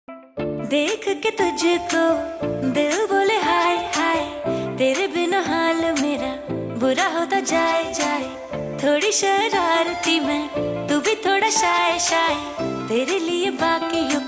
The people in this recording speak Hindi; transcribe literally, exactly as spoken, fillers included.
देख के तुझको दिल बोले हाय हाय, तेरे बिना हाल मेरा बुरा होता जाए जाए। थोड़ी शरारती मैं, तू भी थोड़ा शाय शाय, तेरे लिए बाकियों